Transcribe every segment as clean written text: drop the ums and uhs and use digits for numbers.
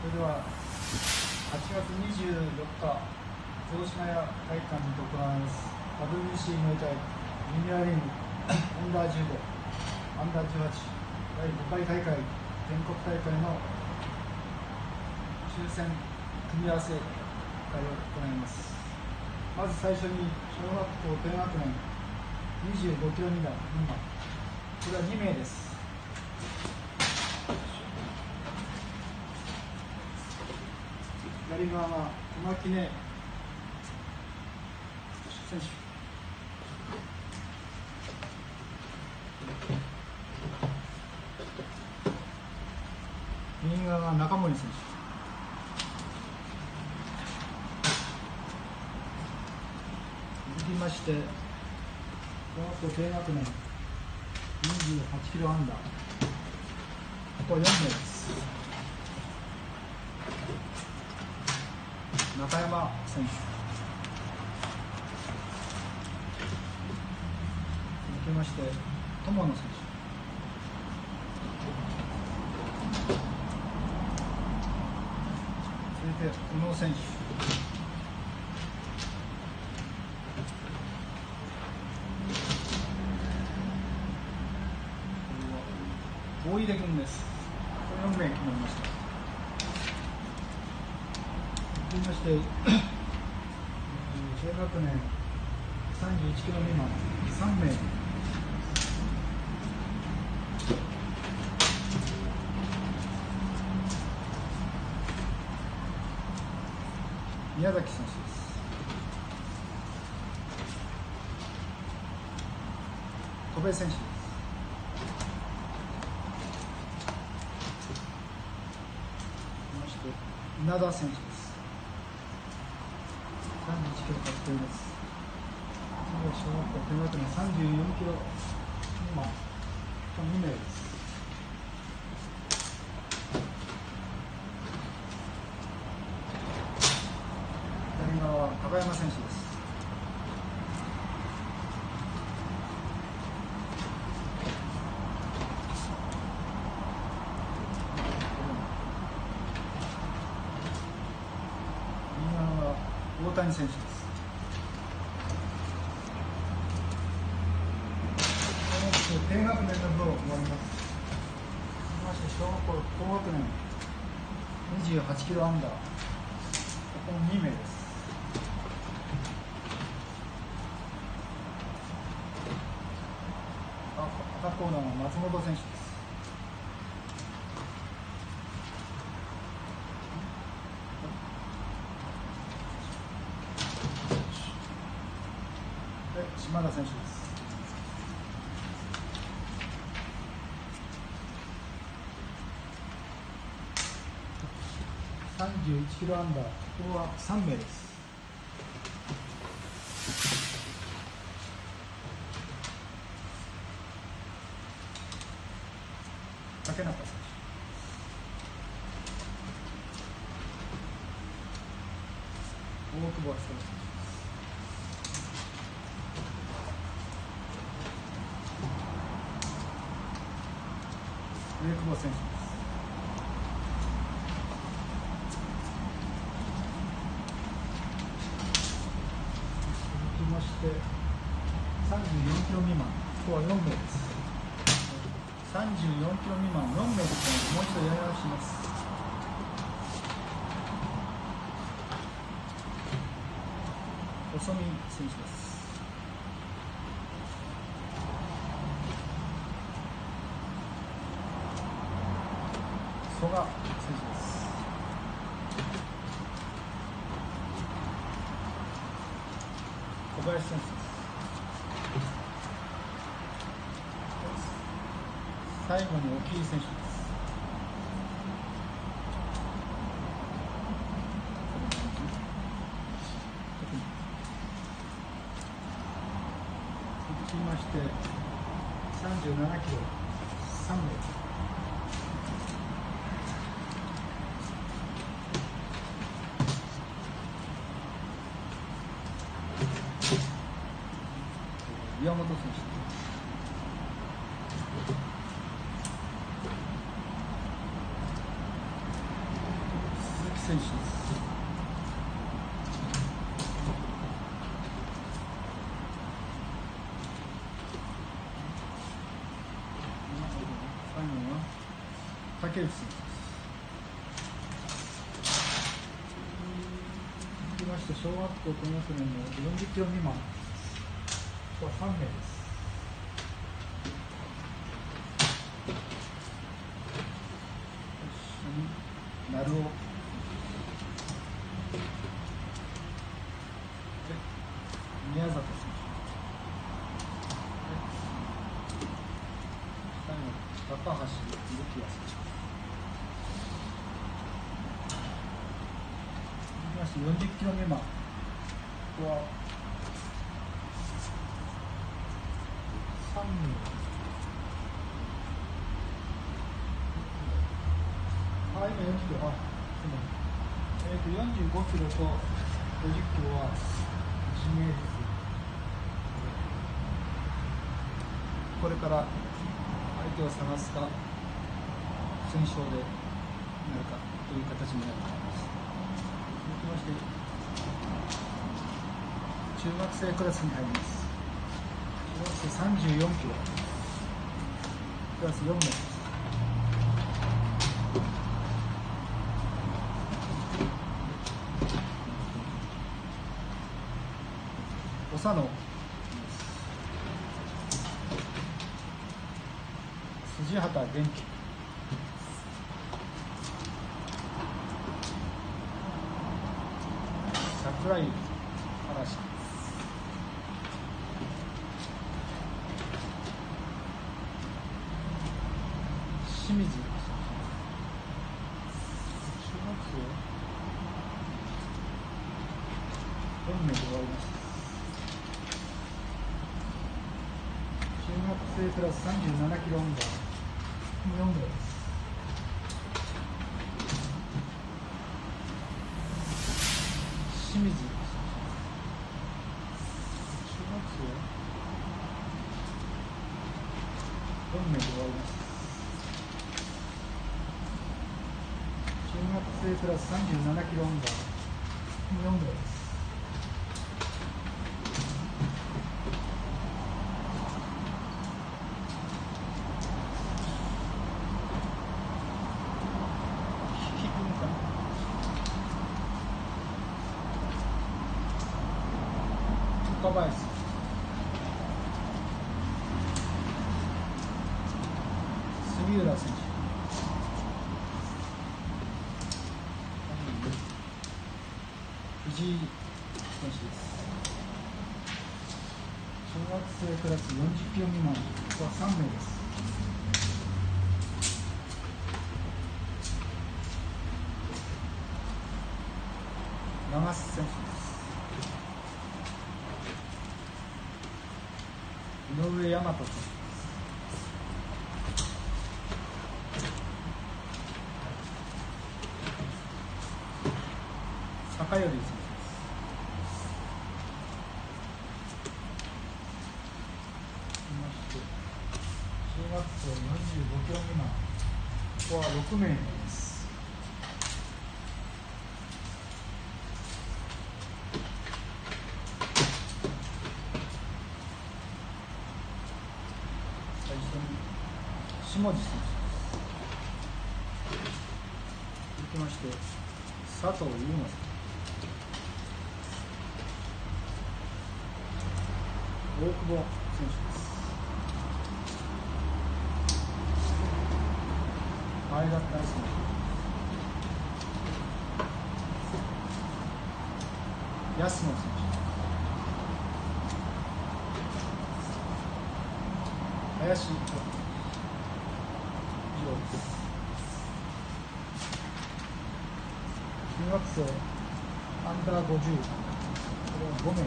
それでは8月24日、城島屋体育館にて行われます WBC ムエタイジュニアリーグアンダー15、アンダー18第5回大会全国大会の抽選組み合わせ会を行います。まず最初に小学校低学年25キロ未満、これは2名です。左側は小牧根選手、右側が中森選手、続きまして小学校低学年28キロアンダー、ここ4名です。中山選手、続きまして友野選手、続いて宇野選手、大出君です。これ4名決まりました。続きまして低学年31キロ未満3名、宮崎選手です。戸部選手です。そして稲田選手です。31キロ確定です。小学校低学年34キロ未満、2名です。左側は高山選手です。右側は大谷選手です。低学年の部を終わります。続きまして小学校高学年28キロアンダー、ここも2名です。赤コーナーの松本選手です。で島田選手です。31キロアンダー、ここは3名です。竹中選手、大久保選手、上久保選手です。そして34キロ未満、ここは4名です。34キロ未満4名ですので、もう一度やり直します。細見選手です。曽我選手です。小林選手です。最後に沖井選手です。続きまして37キロ3名、岩本選手です。 選手です。最後は竹内選手です。続きまして小学校高学年の40キロ未満、ここは3名です。鳴尾、宮里選手、高橋幸也選手。続きまして40キロ未満、ここは3名。今40キロ、45キロと50キロは1名ずつ。これから相手を探すか戦勝でなるかという形になると思います。続きまして中学生クラスに入ります。中学生34キロクラス4名です。長野、辻畑元気、桜井嵐、清水、中学生4名で終わりました。中学生プラス37キロオンダー4名です。清水、中学生4名で終わりました。中学生プラス37キロオンダー4名です。岡林、杉浦選手、藤井選手です。小学生クラス40キロ未満は3名です。長須選手です。井上大和選手です。坂頼選手です。中学生45キロ未満、ここは6名です。下地選手です。続きまして佐藤優馬選手、大久保選手です。前田大選手、安野選手、林以上です。中学生アンダー50、これは5名です。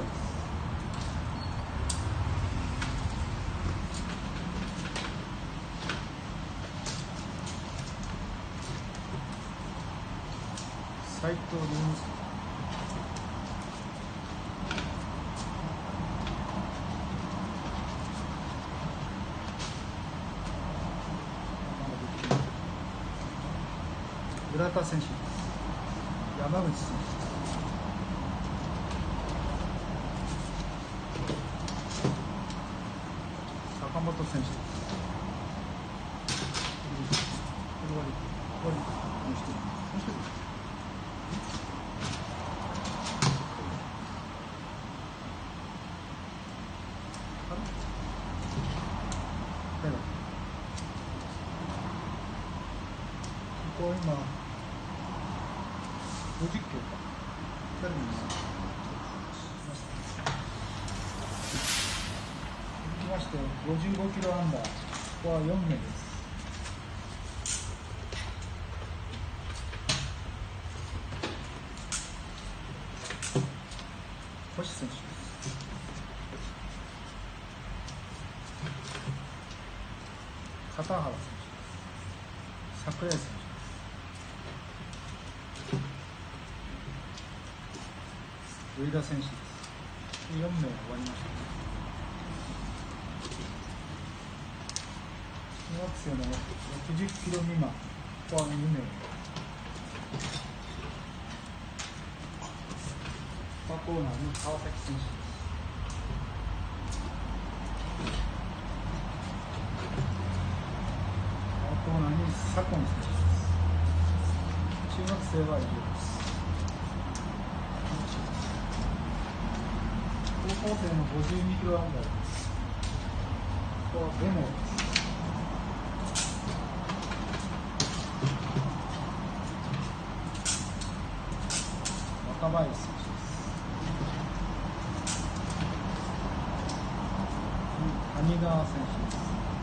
斉藤龍之介、浦田選手です。 山口選手。坂本選手。ここ今50キロか。2人に続きまして55キロアンダー。ここは4名です。星選手です。片原選手です。櫻井選手です。上田選手です。4名終わりました。中学生の60キロ未満、ここは2名。パコーナーの川崎選手です。パコーナーに左近選手です。中学生は以上です。高校生の52キロアンダーです。ここは5名です。若林選手です。谷川選手です。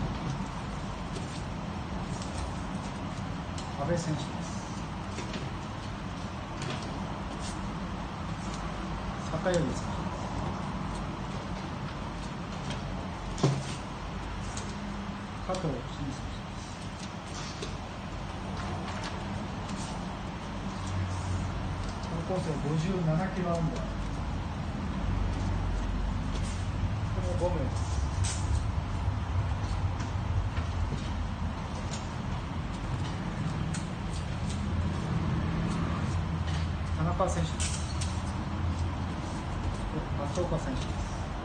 阿部選手です。坂頼選手です。加藤慎選手です。高校生57キロアンダー。これは5名です。田中選手です。松岡選手です。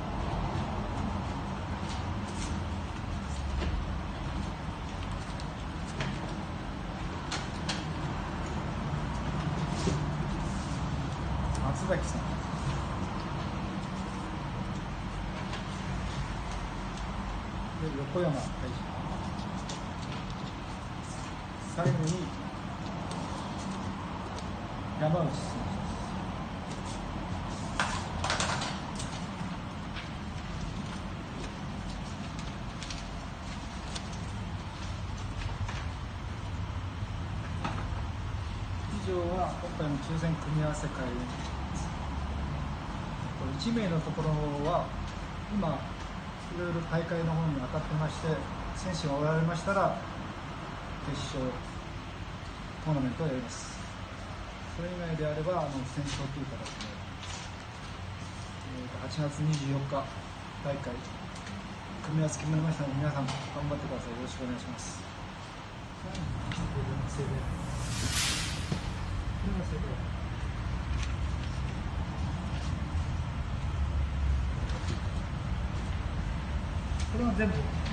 松崎さん。横山大臣。最後に山内選手です。以上は今回の抽選組み合わせ会1名のところは今いろいろ大会の方に当たってまして、選手がおられましたら決勝トーナメントをやります。それ以外であれば選手という形で8月24日大会組み合わせ決まりましたので、皆さん頑張ってください。よろしくお願いします。これは全部